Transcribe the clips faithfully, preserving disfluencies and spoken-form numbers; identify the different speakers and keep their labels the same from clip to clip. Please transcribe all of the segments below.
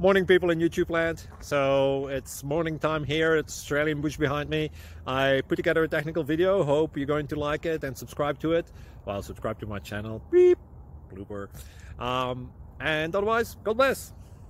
Speaker 1: Morning, people in YouTube land. So it's morning time here. It's Australian bush behind me. I put together a technical video. Hope you're going to like it and subscribe to it. Well, subscribe to my channel. Beep, blooper. Um, and otherwise, God bless.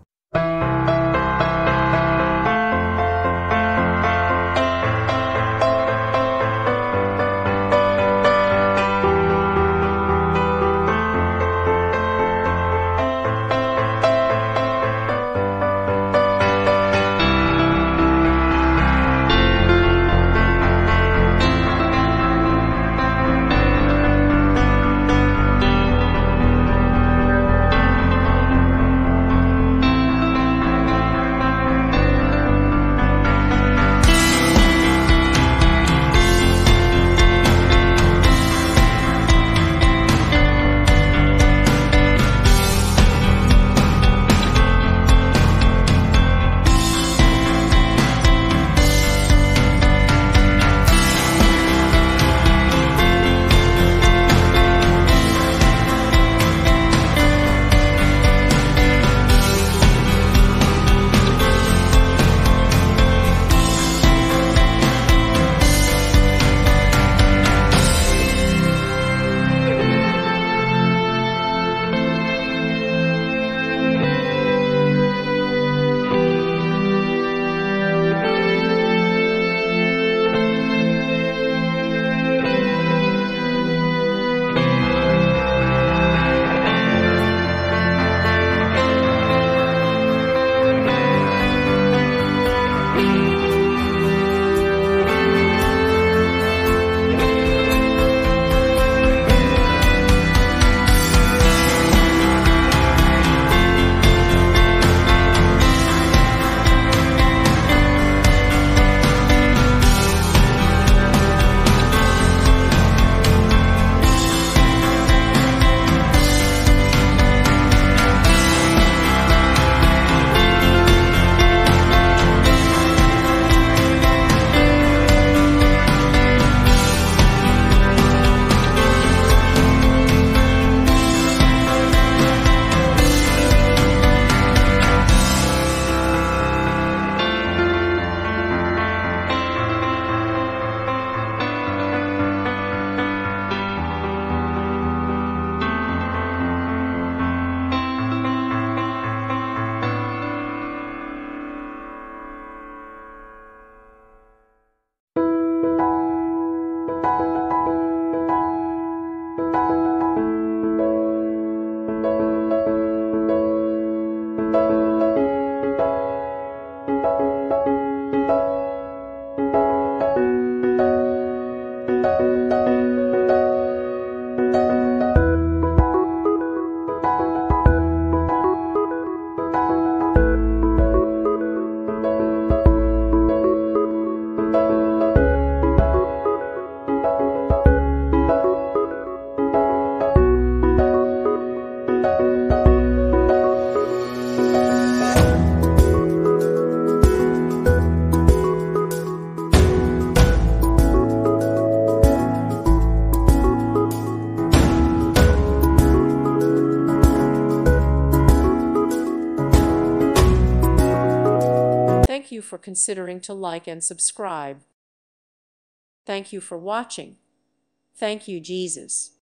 Speaker 2: Thank you for considering to like and subscribe. Thank you for watching. Thank you, Jesus.